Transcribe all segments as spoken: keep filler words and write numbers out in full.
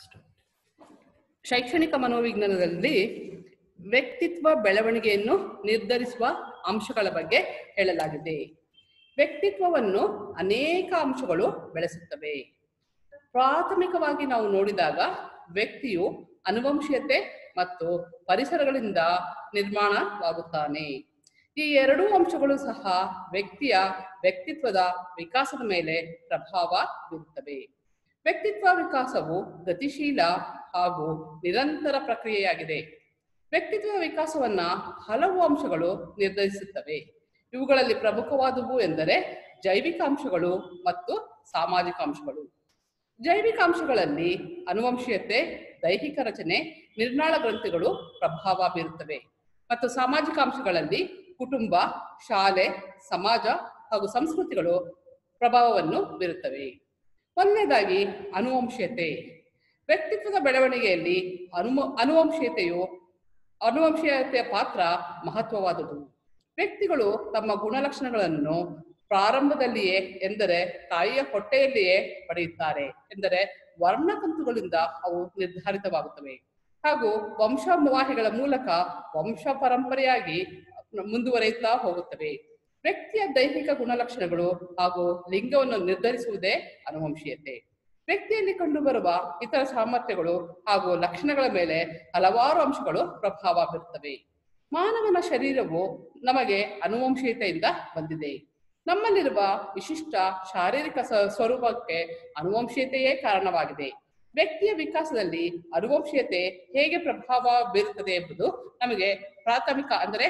ಶೈಕ್ಷಣಿಕ ಮನೋವಿಜ್ಞಾನದಲ್ಲಿ ವ್ಯಕ್ತಿತ್ವ ಬೆಳವಣಿಗೆಯನ್ನು ನಿರ್ಧರಿಸುವ ಅಂಶಗಳ ಬಗ್ಗೆ ಹೇಳಲಾಗಿದೆ. ವ್ಯಕ್ತಿತ್ವವನ್ನು ಅನೇಕ ಅಂಶಗಳು ಬೆಳೆಸುತ್ತವೆ. ಪ್ರಾಥಮಿಕವಾಗಿ ನಾವು ನೋಡಿದಾಗ ವ್ಯಕ್ತಿಯು ಅನುವಂಶೀಯತೆ ಮತ್ತು ಪರಿಸರಗಳಿಂದ ನಿರ್ಮಾಣವಾಗುತ್ತಾನೆ. ಈ ಎರಡೂ ಅಂಶಗಳು ಸಹ ವ್ಯಕ್ತಿಯ ವ್ಯಕ್ತಿತ್ವದ ವಿಕಾಸದ ಮೇಲೆ ಪ್ರಭಾವ ಬೀರುತ್ತವೆ. ವ್ಯಕ್ತಿತ್ವ ವಿಕಾಸವು ಗತಿಶೀಲ ಹಾಗೂ ನಿರಂತರ ಪ್ರಕ್ರಿಯೆಯಾಗಿದೆ. ವ್ಯಕ್ತಿತ್ವ ವಿಕಾಸವನ್ನ ಹಲವು ಅಂಶಗಳು ನಿರ್ಧರಿಸುತ್ತವೆ. ಇವುಗಳಲ್ಲಿ ಪ್ರಮುಖವಾದವು ಎಂದರೆ ಜೈವಿಕ ಅಂಶಗಳು ಮತ್ತು ಸಾಮಾಜಿಕ ಅಂಶಗಳು. ಜೈವಿಕ ಅಂಶಗಳಲ್ಲಿ ಅನುವಂಶೀಯತೆ, ದೈಹಿಕ ರಚನೆ, ನಿರ್ನಾಳ ಗ್ರಂಥಿಗಳು ಪ್ರಭಾವ ಬೀರುತ್ತವೆ. ಮತ್ತು ಸಾಮಾಜಿಕ ಅಂಶಗಳಲ್ಲಿ ಕುಟುಂಬ, ಶಾಲೆ, ಸಮಾಜ ಹಾಗೂ ಸಂಸ್ಕೃತಿಗಳು ಪ್ರಭಾವವನ್ನು ಬೀರುತ್ತವೆ. ಒಂದನೇದಾಗಿ ಅನುವಂಶೀಯತೆ. ವ್ಯಕ್ತಿತ್ವದ ಬೆಳವಣಿಗೆಯಲ್ಲಿ ಅನು ಅನುವಂಶೀಯತೆಯು ಅನುವಂಶೀಯತೆಯ ಪಾತ್ರ ಮಹತ್ವವಾದುದು. ವ್ಯಕ್ತಿಗಳು ತಮ್ಮ ಗುಣಲಕ್ಷಣಗಳನ್ನು ಪ್ರಾರಂಭದಲ್ಲಿಯೇ ಎಂದರೆ ತಾಯಿಯ ಹೊಟ್ಟೆಯಲ್ಲಿಯೇ ಪಡೆಯುತ್ತಾರೆ. ಎಂದರೆ ವರ್ಣತಂತುಗಳಿಂದ ಅವು ನಿರ್ಧಾರಿತವಾಗುತ್ತವೆ ಹಾಗೂ ವಂಶವಾಹಿಗಳ ಮೂಲಕ ವಂಶ ಪರಂಪರೆಯಾಗಿ ಮುಂದುವರಿಯುತ್ತಾ ಹೋಗುತ್ತವೆ. ವ್ಯಕ್ತಿಯ ದೈಹಿಕ ಗುಣಲಕ್ಷಣಗಳು ಹಾಗೂ ಲಿಂಗವನ್ನು ನಿರ್ಧರಿಸುವುದೇ ಅನುವಂಶೀಯತೆ. ವ್ಯಕ್ತಿಯಲ್ಲಿ ಕಂಡುಬರುವ ಇತರ ಸಾಮರ್ಥ್ಯಗಳು ಹಾಗೂ ಲಕ್ಷಣಗಳ ಮೇಲೆ ಹಲವಾರು ಅಂಶಗಳು ಪ್ರಭಾವ ಬೀರುತ್ತವೆ. ಮಾನವನ ಶರೀರವು ನಮಗೆ ಅನುವಂಶೀಯತೆಯಿಂದ ಬಂದಿದೆ. ನಮ್ಮಲ್ಲಿರುವ ವಿಶಿಷ್ಟ ಶಾರೀರಿಕ ಸ್ವರೂಪಕ್ಕೆ ಅನುವಂಶೀಯತೆಯೇ ಕಾರಣವಾಗಿದೆ. ವ್ಯಕ್ತಿಯ ವಿಕಾಸದಲ್ಲಿ ಅನುವಂಶೀಯತೆ ಹೇಗೆ ಪ್ರಭಾವ ಬೀರುತ್ತದೆ ಎಂಬುದು ನಮಗೆ ಪ್ರಾಥಮಿಕ ಅಂದರೆ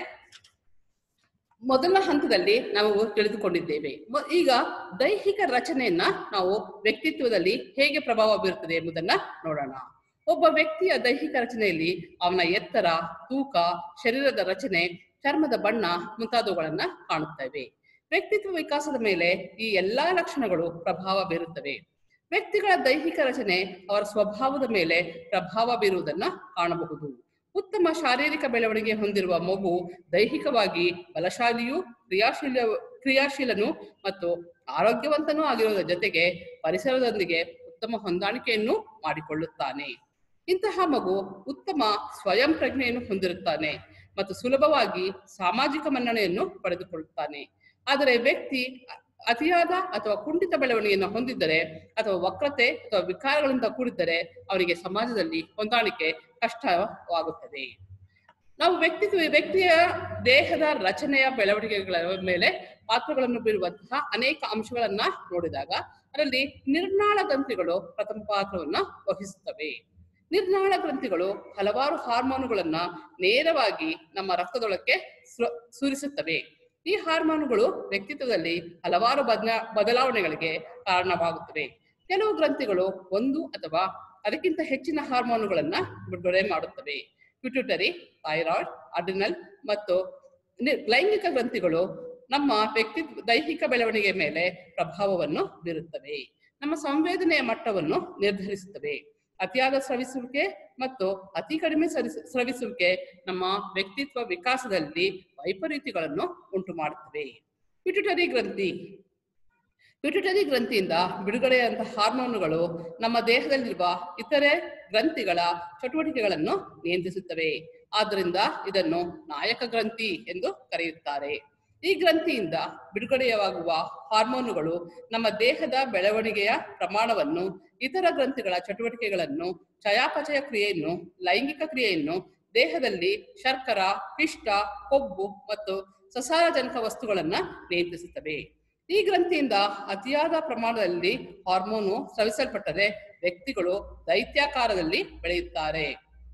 ಮೊದಲ ಹಂತದಲ್ಲಿ ನಾವು ತಿಳಿದುಕೊಂಡಿದ್ದೇವೆ. ಈಗ ದೈಹಿಕ ರಚನೆಯನ್ನ ನಾವು ವ್ಯಕ್ತಿತ್ವದಲ್ಲಿ ಹೇಗೆ ಪ್ರಭಾವ ಬೀರುತ್ತದೆ ಎಂಬುದನ್ನ ನೋಡೋಣ. ಒಬ್ಬ ವ್ಯಕ್ತಿಯ ದೈಹಿಕ ರಚನೆಯಲ್ಲಿ ಅವನ ಎತ್ತರ, ತೂಕ, ಶರೀರದ ರಚನೆ, ಚರ್ಮದ ಬಣ್ಣ ಮುಂತಾದವುಗಳನ್ನ ಕಾಣುತ್ತೇವೆ. ವ್ಯಕ್ತಿತ್ವ ವಿಕಾಸದ ಮೇಲೆ ಈ ಎಲ್ಲಾ ಲಕ್ಷಣಗಳು ಪ್ರಭಾವ ಬೀರುತ್ತವೆ. ವ್ಯಕ್ತಿಗಳ ದೈಹಿಕ ರಚನೆ ಅವರ ಸ್ವಭಾವದ ಮೇಲೆ ಪ್ರಭಾವ ಬೀರುವುದನ್ನ ಕಾಣಬಹುದು. ಉತ್ತಮ ಶಾರೀರಿಕ ಬೆಳವಣಿಗೆ ಹೊಂದಿರುವ ಮಗು ದೈಹಿಕವಾಗಿ ಬಲಶಾಲಿಯೂ ಕ್ರಿಯಾಶೀಲ ಕ್ರಿಯಾಶೀಲನು ಮತ್ತು ಆರೋಗ್ಯವಂತನೂ ಆಗಿರುವುದರ ಜೊತೆಗೆ ಪರಿಸರದೊಂದಿಗೆ ಉತ್ತಮ ಹೊಂದಾಣಿಕೆಯನ್ನು ಮಾಡಿಕೊಳ್ಳುತ್ತಾನೆ. ಇಂತಹ ಮಗು ಉತ್ತಮ ಸ್ವಯಂ ಪ್ರಜ್ಞೆಯನ್ನು ಹೊಂದಿರುತ್ತಾನೆ ಮತ್ತು ಸುಲಭವಾಗಿ ಸಾಮಾಜಿಕ ಮನ್ನಣೆಯನ್ನು ಪಡೆದುಕೊಳ್ಳುತ್ತಾನೆ. ಆದರೆ ವ್ಯಕ್ತಿ ಅತಿಯಾದ ಅಥವಾ ಕುಂಠಿತ ಬೆಳವಣಿಗೆಯನ್ನು ಹೊಂದಿದ್ದರೆ ಅಥವಾ ವಕ್ರತೆ ಅಥವಾ ವಿಕಾರಗಳಿಂದ ಕೂಡಿದ್ದರೆ ಅವರಿಗೆ ಸಮಾಜದಲ್ಲಿ ಹೊಂದಾಣಿಕೆ ಕಷ್ಟವಾಗುತ್ತದೆ. ನಾವು ವ್ಯಕ್ತಿತ್ವ ವ್ಯಕ್ತಿಯ ದೇಹದ ರಚನೆಯ ಬೆಳವಣಿಗೆಗಳ ಮೇಲೆ ಪಾತ್ರಗಳನ್ನು ಬೀರುವಂತಹ ಅನೇಕ ಅಂಶಗಳನ್ನ ನೋಡಿದಾಗ ಅದರಲ್ಲಿ ನಿರ್ನಾಳ ಗ್ರಂಥಿಗಳು ಪ್ರಥಮ ಪಾತ್ರವನ್ನ ವಹಿಸುತ್ತವೆ. ನಿರ್ನಾಳ ಗ್ರಂಥಿಗಳು ಹಲವಾರು ಹಾರ್ಮೋನುಗಳನ್ನ ನೇರವಾಗಿ ನಮ್ಮ ರಕ್ತದೊಳಕ್ಕೆ ಸುರಿಸುತ್ತವೆ. ಈ ಹಾರ್ಮೋನುಗಳು ವ್ಯಕ್ತಿತ್ವದಲ್ಲಿ ಹಲವಾರು ಬದಲ ಬದಲಾವಣೆಗಳಿಗೆ ಕಾರಣವಾಗುತ್ತವೆ. ಕೆಲವು ಗ್ರಂಥಿಗಳು ಒಂದು ಅಥವಾ ಅದಕ್ಕಿಂತ ಹೆಚ್ಚಿನ ಹಾರ್ಮೋನುಗಳನ್ನ ಬಿಡುಗಡೆ ಮಾಡುತ್ತವೆ. ಪಿಟ್ಯೂಟರಿ, ಥೈರಾಯ್ಡ್, ಅಡ್ರಿನಲ್ ಮತ್ತು ಲೈಂಗಿಕ ಗ್ರಂಥಿಗಳು ನಮ್ಮ ವ್ಯಕ್ತಿತ್ವ ದೈಹಿಕ ಬೆಳವಣಿಗೆ ಮೇಲೆ ಪ್ರಭಾವವನ್ನು ಬೀರುತ್ತವೆ. ನಮ್ಮ ಸಂವೇದನೆಯ ಮಟ್ಟವನ್ನು ನಿರ್ಧರಿಸುತ್ತವೆ. ಅತಿಯಾದ ಸ್ರವಿಸುವಿಕೆ ಮತ್ತು ಅತಿ ಕಡಿಮೆ ಸ್ರವಿಸುವಿಕೆ ನಮ್ಮ ವ್ಯಕ್ತಿತ್ವ ವಿಕಾಸದಲ್ಲಿ ವೈಪರೀತ್ಯಗಳನ್ನು ಉಂಟು ಮಾಡುತ್ತವೆ. ಪಿಟ್ಯೂಟರಿ ಗ್ರಂಥಿ ಪಿಟ್ಯೂಟರಿ ಗ್ರಂಥಿಯಿಂದ ಬಿಡುಗಡೆಯಾದಂತಹ ಹಾರ್ಮೋನುಗಳು ನಮ್ಮ ದೇಹದಲ್ಲಿರುವ ಇತರೆ ಗ್ರಂಥಿಗಳ ಚಟುವಟಿಕೆಗಳನ್ನು ನಿಯಂತ್ರಿಸುತ್ತವೆ. ಆದ್ದರಿಂದ ಇದನ್ನು ನಾಯಕ ಗ್ರಂಥಿ ಎಂದು ಕರೆಯುತ್ತಾರೆ. ಈ ಗ್ರಂಥಿಯಿಂದ ಬಿಡುಗಡೆಯಾಗುವ ಹಾರ್ಮೋನುಗಳು ನಮ್ಮ ದೇಹದ ಬೆಳವಣಿಗೆಯ ಪ್ರಮಾಣವನ್ನು, ಇತರ ಗ್ರಂಥಿಗಳ ಚಟುವಟಿಕೆಗಳನ್ನು, ಚಯಾಪಚಯ ಕ್ರಿಯೆಯನ್ನು, ಲೈಂಗಿಕ ಕ್ರಿಯೆಯನ್ನು, ದೇಹದಲ್ಲಿ ಶರ್ಕರ, ಪಿಷ್ಟ, ಕೊಬ್ಬು ಮತ್ತು ಸಸಾರಜನಕ ವಸ್ತುಗಳನ್ನು ನಿಯಂತ್ರಿಸುತ್ತವೆ. ಈ ಗ್ರಂಥಿಯಿಂದ ಅತಿಯಾದ ಪ್ರಮಾಣದಲ್ಲಿ ಹಾರ್ಮೋನು ಸ್ರವಿಸಲ್ಪಟ್ಟರೆ ವ್ಯಕ್ತಿಗಳು ದೈತ್ಯಾಕಾರದಲ್ಲಿ ಬೆಳೆಯುತ್ತಾರೆ.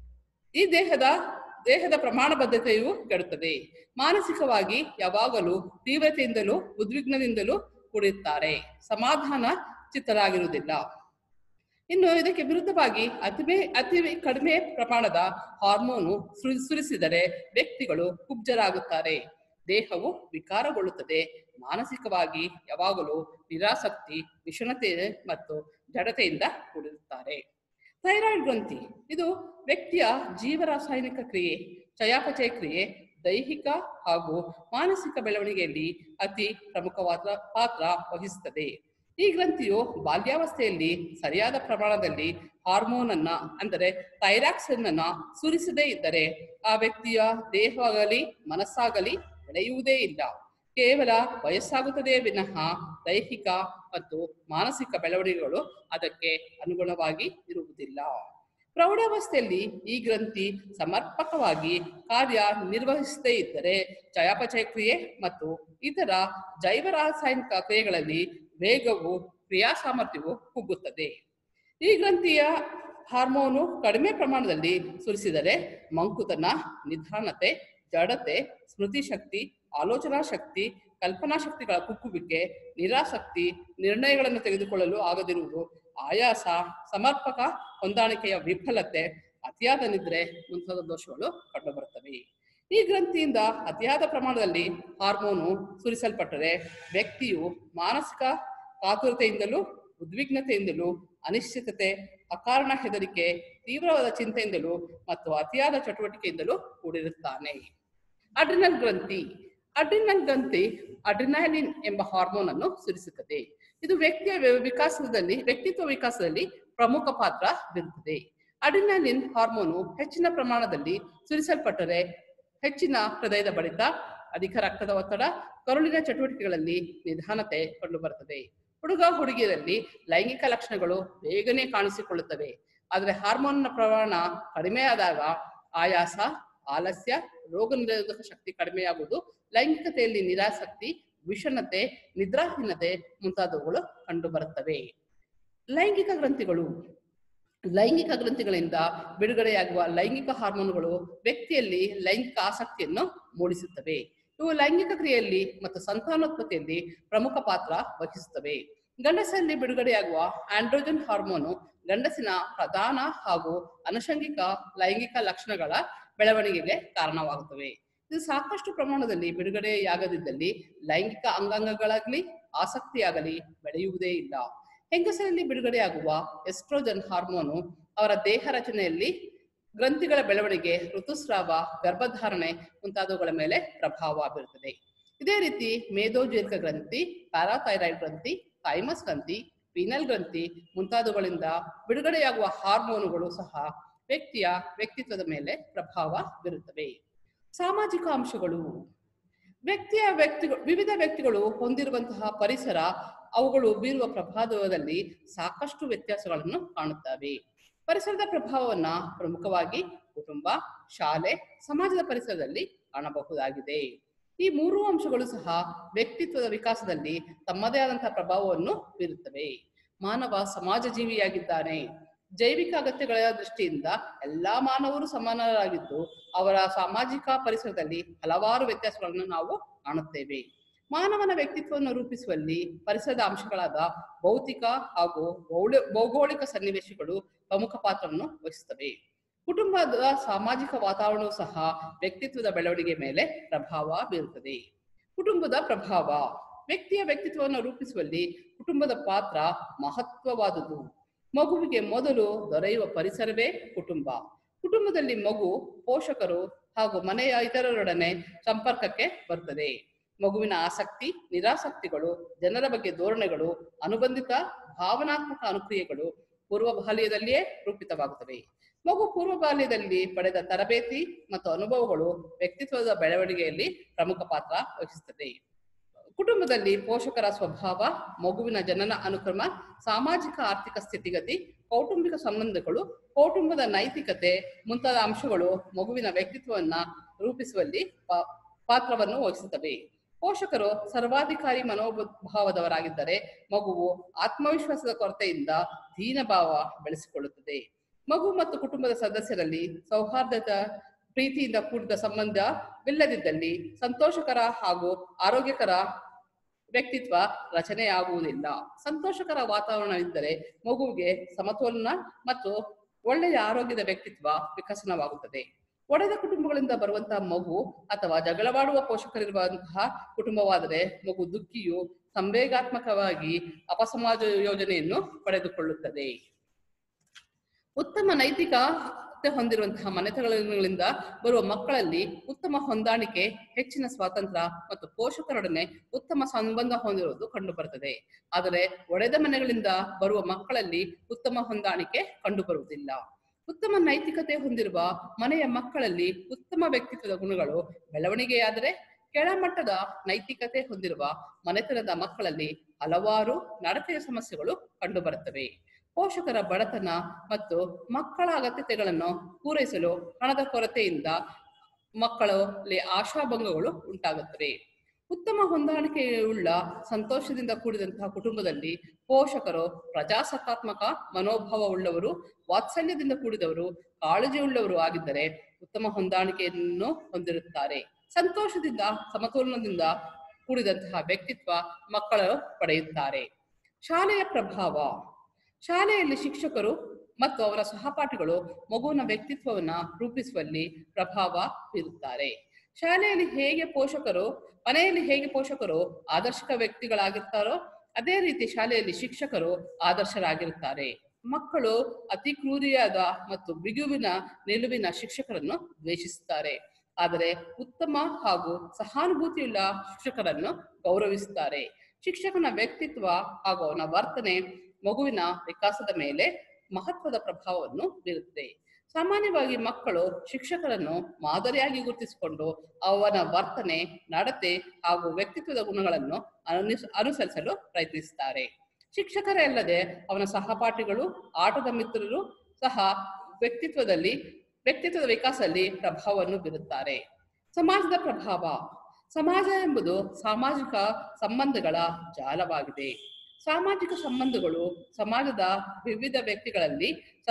ಈ ದೇಹದ ದೇಹದ ಪ್ರಮಾಣ ಬದ್ಧತೆಯು ಕೆಡುತ್ತದೆ. ಮಾನಸಿಕವಾಗಿ ಯಾವಾಗಲೂ ತೀವ್ರತೆಯಿಂದಲೂ ಉದ್ವಿಗ್ನದಿಂದಲೂ ಕೂಡಿರುತ್ತಾರೆ. ಸಮಾಧಾನ ಚಿತ್ತರಾಗಿರುವುದಿಲ್ಲ. ಇನ್ನು ಇದಕ್ಕೆ ವಿರುದ್ಧವಾಗಿ ಅತಿ ಅತಿ ಕಡಿಮೆ ಪ್ರಮಾಣದ ಹಾರ್ಮೋನು ಸುರಿಸಿದರೆ ವ್ಯಕ್ತಿಗಳು ಕುಬ್ಜರಾಗುತ್ತಾರೆ. ದೇಹವು ವಿಕಾರಗೊಳ್ಳುತ್ತದೆ. ಮಾನಸಿಕವಾಗಿ ಯಾವಾಗಲೂ ನಿರಾಸಕ್ತಿ, ವಿಷಣತೆ ಮತ್ತು ಜಡತೆಯಿಂದ ಕೂಡಿರುತ್ತಾರೆ. ಥೈರಾಯ್ಡ್ ಗ್ರಂಥಿ ಇದು ವ್ಯಕ್ತಿಯ ಜೀವರಾಸಾಯನಿಕ ಕ್ರಿಯೆ, ಚಯಾಪಚಯ ಕ್ರಿಯೆ, ದೈಹಿಕ ಹಾಗೂ ಮಾನಸಿಕ ಬೆಳವಣಿಗೆಯಲ್ಲಿ ಅತಿ ಪ್ರಮುಖವಾದ ಪಾತ್ರ ವಹಿಸುತ್ತದೆ. ಈ ಗ್ರಂಥಿಯು ಬಾಲ್ಯಾವಸ್ಥೆಯಲ್ಲಿ ಸರಿಯಾದ ಪ್ರಮಾಣದಲ್ಲಿ ಹಾರ್ಮೋನ್ ಅನ್ನ ಅಂದರೆ ಥೈರಾಕ್ಸಿನ್ ಅನ್ನ ಸುರಿಸದೇ ಇದ್ದರೆ ಆ ವ್ಯಕ್ತಿಯ ದೇಹವಾಗಲಿ ಮನಸ್ಸಾಗಲಿ ಬೆಳೆಯುವುದೇ ಇಲ್ಲ. ಕೇವಲ ವಯಸ್ಸಾಗುತ್ತದೆ ವಿನಃ ದೈಹಿಕ ಮತ್ತು ಮಾನಸಿಕ ಬೆಳವಣಿಗೆಗಳು ಅದಕ್ಕೆ ಅನುಗುಣವಾಗಿ ಇರುವುದಿಲ್ಲ. ಪ್ರೌಢಾವಸ್ಥೆಯಲ್ಲಿ ಈ ಗ್ರಂಥಿ ಸಮರ್ಪಕವಾಗಿ ಕಾರ್ಯ ನಿರ್ವಹಿಸದೇ ಇದ್ದರೆ ಚಯಾಪಚಯ ಕ್ರಿಯೆ ಮತ್ತು ಇತರ ಜೈವ ರಾಸಾಯನಿಕ ಕ್ರಿಯೆಗಳಲ್ಲಿ ವೇಗವು ಕ್ರಿಯಾ ಸಾಮರ್ಥ್ಯವು ಕುಗ್ಗುತ್ತದೆ. ಈ ಗ್ರಂಥಿಯ ಹಾರ್ಮೋನು ಕಡಿಮೆ ಪ್ರಮಾಣದಲ್ಲಿ ಸುರಿಸಿದರೆ ಮಂಕುತನ, ನಿಧಾನತೆ, ಜಡತೆ, ಸ್ಮೃತಿ ಶಕ್ತಿ, ಆಲೋಚನಾ ಶಕ್ತಿ, ಕಲ್ಪನಾ ಶಕ್ತಿಗಳ ಕುಗ್ಗುವಿಕೆ, ನಿರಾಸಕ್ತಿ, ನಿರ್ಣಯಗಳನ್ನು ತೆಗೆದುಕೊಳ್ಳಲು ಆಗದಿರುವುದು, ಆಯಾಸ, ಸಮರ್ಪಕ ಹೊಂದಾಣಿಕೆಯ ವಿಫಲತೆ, ಅತಿಯಾದ ನಿದ್ರೆ ಮುಂತಾದ ದೋಷಗಳು ಕಂಡುಬರುತ್ತವೆ. ಈ ಗ್ರಂಥಿಯಿಂದ ಅತಿಯಾದ ಪ್ರಮಾಣದಲ್ಲಿ ಹಾರ್ಮೋನು ಸುರಿಸಲ್ಪಟ್ಟರೆ ವ್ಯಕ್ತಿಯು ಮಾನಸಿಕ ಕಾತುರತೆಯಿಂದಲೂ ಉದ್ವಿಗ್ನತೆಯಿಂದಲೂ ಅನಿಶ್ಚಿತತೆ, ಅಕಾರಣ ಹೆದರಿಕೆ, ತೀವ್ರವಾದ ಚಿಂತೆಯಿಂದಲೂ ಮತ್ತು ಅತಿಯಾದ ಚಟುವಟಿಕೆಯಿಂದಲೂ ಕೂಡಿರುತ್ತಾನೆ. ಅಡ್ರಿನಲ್ ಗ್ರಂಥಿ ಅಡ್ರಿನಲ್ ಗ್ರಂಥಿ ಅಡ್ರಿನಾಲಿನ್ ಎಂಬ ಹಾರ್ಮೋನ್ ಅನ್ನು ಸುರಿಸುತ್ತದೆ. ಇದು ವ್ಯಕ್ತಿಯ ವಿಕಾಸದಲ್ಲಿ ವ್ಯಕ್ತಿತ್ವ ವಿಕಾಸದಲ್ಲಿ ಪ್ರಮುಖ ಪಾತ್ರ ಬೀರುತ್ತದೆ. ಅಡ್ರಿನಾಲಿನ್ ಹಾರ್ಮೋನು ಹೆಚ್ಚಿನ ಪ್ರಮಾಣದಲ್ಲಿ ಸುರಿಸಲ್ಪಟ್ಟರೆ ಹೆಚ್ಚಿನ ಹೃದಯದ ಬಡಿತ, ಅಧಿಕ ರಕ್ತದ ಒತ್ತಡ, ಕರುಳಿನ ಚಟುವಟಿಕೆಗಳಲ್ಲಿ ನಿಧಾನತೆ ಕಂಡುಬರುತ್ತದೆ. ಹುಡುಗ ಹುಡುಗಿಯರಲ್ಲಿ ಲೈಂಗಿಕ ಲಕ್ಷಣಗಳು ಬೇಗನೆ ಕಾಣಿಸಿಕೊಳ್ಳುತ್ತವೆ. ಆದರೆ ಹಾರ್ಮೋನ್ನ ಪ್ರಮಾಣ ಕಡಿಮೆಯಾದಾಗ ಆಯಾಸ, ಆಲಸ್ಯ, ರೋಗ ನಿರೋಧಕ ಶಕ್ತಿ ಕಡಿಮೆಯಾಗುವುದು, ಲೈಂಗಿಕತೆಯಲ್ಲಿ ನಿರಾಸಕ್ತಿ, ವಿಷಣ್ಣತೆ, ನಿದ್ರಾಹೀನತೆ ಮುಂತಾದವುಗಳು ಕಂಡುಬರುತ್ತವೆ. ಲೈಂಗಿಕ ಗ್ರಂಥಿಗಳು ಲೈಂಗಿಕ ಗ್ರಂಥಿಗಳಿಂದ ಬಿಡುಗಡೆಯಾಗುವ ಲೈಂಗಿಕ ಹಾರ್ಮೋನುಗಳು ವ್ಯಕ್ತಿಯಲ್ಲಿ ಲೈಂಗಿಕ ಆಸಕ್ತಿಯನ್ನು ಮೂಡಿಸುತ್ತವೆ. ಇವು ಲೈಂಗಿಕ ಕ್ರಿಯೆಯಲ್ಲಿ ಮತ್ತು ಸಂತಾನೋತ್ಪತ್ತಿಯಲ್ಲಿ ಪ್ರಮುಖ ಪಾತ್ರ ವಹಿಸುತ್ತವೆ. ಗಂಡಸರಲ್ಲಿ ಬಿಡುಗಡೆಯಾಗುವ ಆಂಡ್ರೋಜನ್ ಹಾರ್ಮೋನು ಗಂಡಸಿನ ಪ್ರಧಾನ ಹಾಗೂ ಅನುಷಂಗಿಕ ಲೈಂಗಿಕ ಲಕ್ಷಣಗಳ ಬೆಳವಣಿಗೆಗೆ ಕಾರಣವಾಗುತ್ತವೆ. ಇದು ಸಾಕಷ್ಟು ಪ್ರಮಾಣದಲ್ಲಿ ಬಿಡುಗಡೆಯಾಗದಿದ್ದಲ್ಲಿ ಲೈಂಗಿಕ ಅಂಗಾಂಗಗಳಾಗಲಿ ಆಸಕ್ತಿಯಾಗಲಿ ಬೆಳೆಯುವುದೇ ಇಲ್ಲ. ಹೆಂಗಸರಲ್ಲಿ ಬಿಡುಗಡೆಯಾಗುವ ಎಸ್ಟ್ರೋಜನ್ ಹಾರ್ಮೋನು ಅವರ ದೇಹ ರಚನೆಯಲ್ಲಿ ಗ್ರಂಥಿಗಳ ಬೆಳವಣಿಗೆ, ಋತುಸ್ರಾವ, ಗರ್ಭಧಾರಣೆ ಮುಂತಾದವುಗಳ ಮೇಲೆ ಪ್ರಭಾವ ಬೀರುತ್ತದೆ. ಇದೇ ರೀತಿ ಮೇದೋಜೀರ್ಘ ಗ್ರಂಥಿ, ಪ್ಯಾರಾಥೈರಾಯ್ಡ್ ಗ್ರಂಥಿ, ಥೈಮಸ್ ಗ್ರಂಥಿ, ಪೀನಲ್ ಗ್ರಂಥಿ ಮುಂತಾದವುಗಳಿಂದ ಬಿಡುಗಡೆಯಾಗುವ ಹಾರ್ಮೋನುಗಳು ಸಹ ವ್ಯಕ್ತಿಯ ವ್ಯಕ್ತಿತ್ವದ ಮೇಲೆ ಪ್ರಭಾವ ಬೀರುತ್ತವೆ. ಸಾಮಾಜಿಕ ಅಂಶಗಳು ವ್ಯಕ್ತಿಯ ವ್ಯಕ್ತಿಗಳು ವಿವಿಧ ವ್ಯಕ್ತಿಗಳು ಹೊಂದಿರುವಂತಹ ಪರಿಸರ, ಅವುಗಳು ಬೀರುವ ಪ್ರಭಾವದಲ್ಲಿ ಸಾಕಷ್ಟು ವ್ಯತ್ಯಾಸಗಳನ್ನು ಕಾಣುತ್ತವೆ. ಪರಿಸರದ ಪ್ರಭಾವವನ್ನ ಪ್ರಮುಖವಾಗಿ ಕುಟುಂಬ, ಶಾಲೆ, ಸಮಾಜದ ಪರಿಸರದಲ್ಲಿ ಕಾಣಬಹುದಾಗಿದೆ. ಈ ಮೂರೂ ಅಂಶಗಳು ಸಹ ವ್ಯಕ್ತಿತ್ವದ ವಿಕಾಸದಲ್ಲಿ ತಮ್ಮದೇ ಆದಂತಹ ಪ್ರಭಾವವನ್ನು ಬೀರುತ್ತವೆ. ಮಾನವ ಸಮಾಜ ಜೀವಿಯಾಗಿದ್ದಾನೆ. ಜೈವಿಕ ಅಗತ್ಯಗಳ ದೃಷ್ಟಿಯಿಂದ ಎಲ್ಲಾ ಮಾನವರು ಸಮಾನರಾಗಿದ್ದು ಅವರ ಸಾಮಾಜಿಕ ಪರಿಸರದಲ್ಲಿ ಹಲವಾರು ವ್ಯತ್ಯಾಸಗಳನ್ನು ನಾವು ಕಾಣುತ್ತೇವೆ. ಮಾನವನ ವ್ಯಕ್ತಿತ್ವವನ್ನು ರೂಪಿಸುವಲ್ಲಿ ಪರಿಸರದ ಅಂಶಗಳಾದ ಭೌತಿಕ ಹಾಗೂ ಭೌಗೋಳಿಕ ಸನ್ನಿವೇಶಗಳು ಪ್ರಮುಖ ಪಾತ್ರವನ್ನು ವಹಿಸುತ್ತವೆ. ಕುಟುಂಬದ ಸಾಮಾಜಿಕ ವಾತಾವರಣವು ಸಹ ವ್ಯಕ್ತಿತ್ವದ ಬೆಳವಣಿಗೆ ಮೇಲೆ ಪ್ರಭಾವ ಬೀರುತ್ತದೆ. ಕುಟುಂಬದ ಪ್ರಭಾವ ವ್ಯಕ್ತಿಯ ವ್ಯಕ್ತಿತ್ವವನ್ನು ರೂಪಿಸುವಲ್ಲಿ ಕುಟುಂಬದ ಪಾತ್ರ ಮಹತ್ವವಾದುದು. ಮಗುವಿಗೆ ಮೊದಲು ದೊರೆಯುವ ಪರಿಸರವೇ ಕುಟುಂಬ. ಕುಟುಂಬದಲ್ಲಿ ಮಗು ಪೋಷಕರು ಹಾಗೂ ಮನೆಯ ಇತರರೊಡನೆ ಸಂಪರ್ಕಕ್ಕೆ ಬರುತ್ತದೆ. ಮಗುವಿನ ಆಸಕ್ತಿ, ನಿರಾಸಕ್ತಿಗಳು, ಜನರ ಬಗ್ಗೆ ಧೋರಣೆಗಳು, ಅನುಬಂಧಿತ ಭಾವನಾತ್ಮಕ ಅನುಕ್ರಿಯೆಗಳು ಪೂರ್ವ ಬಾಲ್ಯದಲ್ಲಿಯೇ ರೂಪಿತವಾಗುತ್ತವೆ. ಮಗು ಪೂರ್ವ ಬಾಲ್ಯದಲ್ಲಿ ಪಡೆದ ತರಬೇತಿ ಮತ್ತು ಅನುಭವಗಳು ವ್ಯಕ್ತಿತ್ವದ ಬೆಳವಣಿಗೆಯಲ್ಲಿ ಪ್ರಮುಖ ಪಾತ್ರ ವಹಿಸುತ್ತದೆ. ಕುಟುಂಬದಲ್ಲಿ ಪೋಷಕರ ಸ್ವಭಾವ, ಮಗುವಿನ ಜನನ ಅನುಕ್ರಮ, ಸಾಮಾಜಿಕ ಆರ್ಥಿಕ ಸ್ಥಿತಿಗತಿ, ಕೌಟುಂಬಿಕ ಸಂಬಂಧಗಳು, ಕೌಟುಂಬದ ನೈತಿಕತೆ ಮುಂತಾದ ಅಂಶಗಳು ಮಗುವಿನ ವ್ಯಕ್ತಿತ್ವವನ್ನ ರೂಪಿಸುವಲ್ಲಿ ಪಾತ್ರವನ್ನು ವಹಿಸುತ್ತವೆ. ಪೋಷಕರು ಸರ್ವಾಧಿಕಾರಿ ಮನೋಭಾವದವರಾಗಿದ್ದರೆ ಮಗುವು ಆತ್ಮವಿಶ್ವಾಸದ ಕೊರತೆಯಿಂದ ದೀನಭಾವ ಬೆಳೆಸಿಕೊಳ್ಳುತ್ತದೆ. ಮಗು ಮತ್ತು ಕುಟುಂಬದ ಸದಸ್ಯರಲ್ಲಿ ಸೌಹಾರ್ದದ ಪ್ರೀತಿಯಿಂದ ಕೂಡಿದ ಸಂಬಂಧವಿಲ್ಲದಿದ್ದಲ್ಲಿ ಸಂತೋಷಕರ ಹಾಗೂ ಆರೋಗ್ಯಕರ ವ್ಯಕ್ತಿತ್ವ ರಚನೆಯಾಗುವುದಿಲ್ಲ. ಸಂತೋಷಕರ ವಾತಾವರಣವಿದ್ದರೆ ಮಗುವಿಗೆ ಸಮತೋಲನ ಮತ್ತು ಒಳ್ಳೆಯ ಆರೋಗ್ಯದ ವ್ಯಕ್ತಿತ್ವ ವಿಕಸನವಾಗುತ್ತದೆ. ಒಡೆದ ಕುಟುಂಬಗಳಿಂದ ಬರುವಂತಹ ಮಗು ಅಥವಾ ಜಗಳವಾಡುವ ಪೋಷಕರಿರುವಂತಹ ಕುಟುಂಬವಾದರೆ ಮಗು ದುಃಖಿಯು ಸಂವೇಗಾತ್ಮಕವಾಗಿ ಅಪಸಮಾಜ ಯೋಜನೆಯನ್ನು ಪಡೆದುಕೊಳ್ಳುತ್ತದೆ. ಉತ್ತಮ ನೈತಿಕ ಹೊಂದಿರುವಂತಹ ಮನೆತನಗಳಿಂದ ಬರುವ ಮಕ್ಕಳಲ್ಲಿ ಉತ್ತಮ ಹೊಂದಾಣಿಕೆ, ಹೆಚ್ಚಿನ ಸ್ವಾತಂತ್ರ್ಯ ಮತ್ತು ಪೋಷಕರೊಡನೆ ಉತ್ತಮ ಸಂಬಂಧ ಹೊಂದಿರುವುದು ಕಂಡುಬರುತ್ತದೆ. ಆದರೆ ಒಡೆದ ಮನೆಗಳಿಂದ ಬರುವ ಮಕ್ಕಳಲ್ಲಿ ಉತ್ತಮ ಹೊಂದಾಣಿಕೆ ಕಂಡುಬರುವುದಿಲ್ಲ. ಉತ್ತಮ ನೈತಿಕತೆ ಹೊಂದಿರುವ ಮನೆಯ ಮಕ್ಕಳಲ್ಲಿ ಉತ್ತಮ ವ್ಯಕ್ತಿತ್ವದ ಗುಣಗಳು ಬೆಳವಣಿಗೆಯಾದರೆ, ಕೆಳಮಟ್ಟದ ನೈತಿಕತೆ ಹೊಂದಿರುವ ಮನೆತನದ ಮಕ್ಕಳಲ್ಲಿ ಹಲವಾರು ನಡತೆಯ ಸಮಸ್ಯೆಗಳು ಕಂಡುಬರುತ್ತವೆ. ಪೋಷಕರ ಬಡತನ ಮತ್ತು ಮಕ್ಕಳ ಅಗತ್ಯತೆಗಳನ್ನು ಪೂರೈಸಲು ಹಣದ ಕೊರತೆಯಿಂದ ಮಕ್ಕಳಲ್ಲಿ ಆಶಾಭಂಗಗಳು ಉಂಟಾಗುತ್ತವೆ. ಉತ್ತಮ ಹೊಂದಾಣಿಕೆಯುಳ್ಳ ಸಂತೋಷದಿಂದ ಕೂಡಿದಂತಹ ಕುಟುಂಬದಲ್ಲಿ ಪೋಷಕರು ಪ್ರಜಾಸತ್ತಾತ್ಮಕ ಮನೋಭಾವವುಳ್ಳವರು, ವಾತ್ಸಲ್ಯದಿಂದ ಕೂಡಿದವರು, ಕಾಳಜಿಯುಳ್ಳವರು ಆಗಿದ್ದರೆ ಉತ್ತಮ ಹೊಂದಾಣಿಕೆಯನ್ನು ಹೊಂದಿರುತ್ತಾರೆ. ಸಂತೋಷದಿಂದ, ಸಮತೋಲನದಿಂದ ಕೂಡಿದಂತಹ ವ್ಯಕ್ತಿತ್ವ ಮಕ್ಕಳು ಪಡೆಯುತ್ತಾರೆ. ಶಾಲೆಯ ಪ್ರಭಾವ. ಶಾಲೆಯಲ್ಲಿ ಶಿಕ್ಷಕರು ಮತ್ತು ಅವರ ಸಹಪಾಠಿಗಳು ಮಗುವಿನ ವ್ಯಕ್ತಿತ್ವವನ್ನು ರೂಪಿಸುವಲ್ಲಿ ಪ್ರಭಾವ ಬೀರುತ್ತಾರೆ. ಶಾಲೆಯಲ್ಲಿ ಹೇಗೆ ಪೋಷಕರು ಮನೆಯಲ್ಲಿ ಹೇಗೆ ಪೋಷಕರು ಆದರ್ಶಕ ವ್ಯಕ್ತಿಗಳಾಗಿರ್ತಾರೋ ಅದೇ ರೀತಿ ಶಾಲೆಯಲ್ಲಿ ಶಿಕ್ಷಕರು ಆದರ್ಶರಾಗಿರುತ್ತಾರೆ. ಮಕ್ಕಳು ಅತಿ ಕ್ರೂರಿಯಾದ ಮತ್ತು ಬಿಗುವಿನ ನಿಲುವಿನ ಶಿಕ್ಷಕರನ್ನು ದ್ವೇಷಿಸುತ್ತಾರೆ. ಆದರೆ ಉತ್ತಮ ಹಾಗೂ ಸಹಾನುಭೂತಿಯುಳ್ಳ ಶಿಕ್ಷಕರನ್ನು ಗೌರವಿಸುತ್ತಾರೆ. ಶಿಕ್ಷಕನ ವ್ಯಕ್ತಿತ್ವ ಹಾಗೂ ಅವನ ವರ್ತನೆ ಮಗುವಿನ ವಿಕಾಸದ ಮೇಲೆ ಮಹತ್ವದ ಪ್ರಭಾವವನ್ನು ಬೀರುತ್ತದೆ. ಸಾಮಾನ್ಯವಾಗಿ ಮಕ್ಕಳು ಶಿಕ್ಷಕರನ್ನು ಮಾದರಿಯಾಗಿ ಗುರುತಿಸಿಕೊಂಡು ಅವನ ವರ್ತನೆ, ನಡತೆ ಹಾಗೂ ವ್ಯಕ್ತಿತ್ವದ ಗುಣಗಳನ್ನು ಅನುಸ ಅನುಸರಿಸಲು ಪ್ರಯತ್ನಿಸುತ್ತಾರೆ. ಶಿಕ್ಷಕರೇ ಅಲ್ಲದೆ ಅವನ ಸಹಪಾಠಿಗಳು, ಆಟದ ಮಿತ್ರರು ಸಹ ವ್ಯಕ್ತಿತ್ವದಲ್ಲಿ ವ್ಯಕ್ತಿತ್ವದ ವಿಕಾಸದಲ್ಲಿ ಪ್ರಭಾವವನ್ನು ಬೀರುತ್ತಾರೆ. ಸಮಾಜದ ಪ್ರಭಾವ. ಸಮಾಜ ಎಂಬುದು ಸಾಮಾಜಿಕ ಸಂಬಂಧಗಳ ಜಾಲವಾಗಿದೆ. ಸಾಮಾಜಿಕ ಸಂಬಂಧಗಳು ಸಮಾಜದ ವಿವಿಧ ವ್ಯಕ್ತಿಗಳಲ್ಲಿ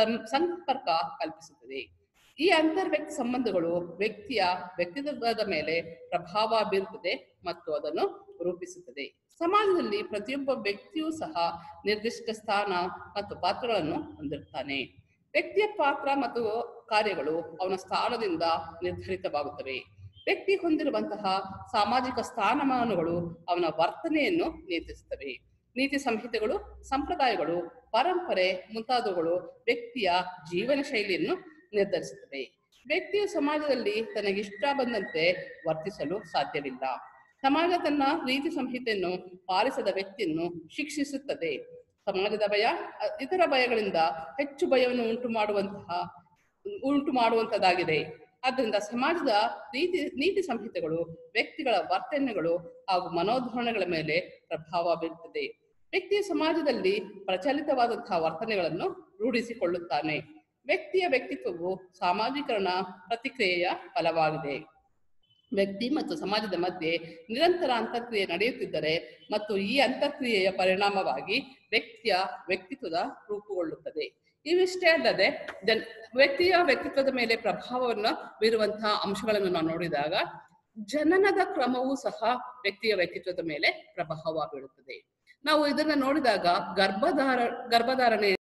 ಸಂಪರ್ಕ ಕಲ್ಪಿಸುತ್ತದೆ. ಈ ಅಂತರ್ವ್ಯಕ್ತಿ ಸಂಬಂಧಗಳು ವ್ಯಕ್ತಿಯ ವ್ಯಕ್ತಿತ್ವದ ಮೇಲೆ ಪ್ರಭಾವ ಬೀರುತ್ತದೆ ಮತ್ತು ಅದನ್ನು ರೂಪಿಸುತ್ತದೆ. ಸಮಾಜದಲ್ಲಿ ಪ್ರತಿಯೊಬ್ಬ ವ್ಯಕ್ತಿಯೂ ಸಹ ನಿರ್ದಿಷ್ಟ ಸ್ಥಾನ ಮತ್ತು ಪಾತ್ರಗಳನ್ನು ಹೊಂದಿರುತ್ತಾನೆ. ವ್ಯಕ್ತಿಯ ಪಾತ್ರ ಮತ್ತು ಕಾರ್ಯಗಳು ಅವನ ಸ್ಥಾನದಿಂದ ನಿರ್ಧರಿತವಾಗುತ್ತವೆ. ವ್ಯಕ್ತಿ ಹೊಂದಿರುವಂತಹ ಸಾಮಾಜಿಕ ಸ್ಥಾನಮಾನಗಳು ಅವನ ವರ್ತನೆಯನ್ನು ನಿಯಂತ್ರಿಸುತ್ತವೆ. ನೀತಿ ಸಂಹಿತೆಗಳು, ಸಂಪ್ರದಾಯಗಳು, ಪರಂಪರೆ ಮುಂತಾದವುಗಳು ವ್ಯಕ್ತಿಯ ಜೀವನ ಶೈಲಿಯನ್ನು ನಿರ್ಧರಿಸುತ್ತವೆ. ವ್ಯಕ್ತಿಯು ಸಮಾಜದಲ್ಲಿ ತನಗಿಷ್ಟ ಬಂದಂತೆ ವರ್ತಿಸಲು ಸಾಧ್ಯವಿಲ್ಲ. ಸಮಾಜ ತನ್ನ ನೀತಿ ಸಂಹಿತೆಯನ್ನು ಪಾಲಿಸದ ವ್ಯಕ್ತಿಯನ್ನು ಶಿಕ್ಷಿಸುತ್ತದೆ. ಸಮಾಜದ ಭಯ ಇತರ ಭಯಗಳಿಂದ ಹೆಚ್ಚು ಭಯವನ್ನು ಉಂಟು ಮಾಡುವಂತಹ ಉಂಟು ಮಾಡುವಂತದ್ದಾಗಿದೆ. ಆದ್ದರಿಂದ ಸಮಾಜದ ನೀತಿ ನೀತಿ ಸಂಹಿತೆಗಳು ವ್ಯಕ್ತಿಗಳ ವರ್ತನೆಗಳು ಹಾಗೂ ಮನೋಧೋರಣೆಗಳ ಮೇಲೆ ಪ್ರಭಾವ ಬೀರುತ್ತದೆ. ವ್ಯಕ್ತಿಯ ಸಮಾಜದಲ್ಲಿ ಪ್ರಚಲಿತವಾದಂತಹ ವರ್ತನೆಗಳನ್ನು ರೂಢಿಸಿಕೊಳ್ಳುತ್ತಾನೆ. ವ್ಯಕ್ತಿಯ ವ್ಯಕ್ತಿತ್ವವು ಸಾಮಾಜೀಕರಣ ಪ್ರತಿಕ್ರಿಯೆಯ ಫಲವಾಗಿದೆ. ವ್ಯಕ್ತಿ ಮತ್ತು ಸಮಾಜದ ಮಧ್ಯೆ ನಿರಂತರ ಅಂತರ್ಕ್ರಿಯೆ ನಡೆಯುತ್ತಿದ್ದರೆ ಮತ್ತು ಈ ಅಂತರ್ಕ್ರಿಯೆಯ ಪರಿಣಾಮವಾಗಿ ವ್ಯಕ್ತಿಯ ವ್ಯಕ್ತಿತ್ವದ ರೂಪುಗೊಳ್ಳುತ್ತದೆ. ಇವಿಷ್ಟೇ ಅಲ್ಲದೆ ಜನ್ ವ್ಯಕ್ತಿಯ ವ್ಯಕ್ತಿತ್ವದ ಮೇಲೆ ಪ್ರಭಾವವನ್ನು ಬೀರುವಂತಹ ಅಂಶಗಳನ್ನು ನಾವು ನೋಡಿದಾಗ ಜನನದ ಕ್ರಮವೂ ಸಹ ವ್ಯಕ್ತಿಯ ವ್ಯಕ್ತಿತ್ವದ ಮೇಲೆ ಪ್ರಭಾವ ಬೀರುತ್ತದೆ. ನಾವು ಇದನ್ನು ನೋಡಿದಾಗ ಗರ್ಭಧಾರ ಗರ್ಭಧಾರಣೆ